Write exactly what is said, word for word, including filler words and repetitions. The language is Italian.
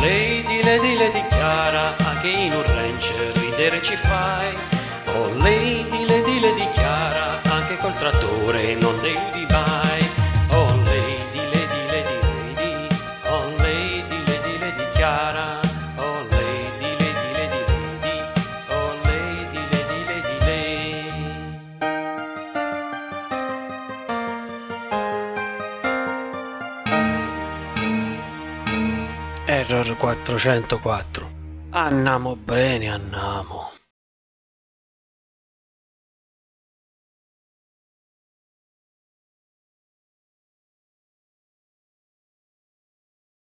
Lady, Lady, Lady Chiara, anche in un ranch ridere ci fai. Oh Lady, Lady, Lady Chiara, anche col trattore non devi mai. Oh Lady, Lady, Lady, Lady, oh Lady, Lady, Lady Chiara, oh Lady, Lady, Lady, Lady, oh Lady, Lady, Lady, Lady. Error quattrocentoquattro. Andiamo bene, andiamo.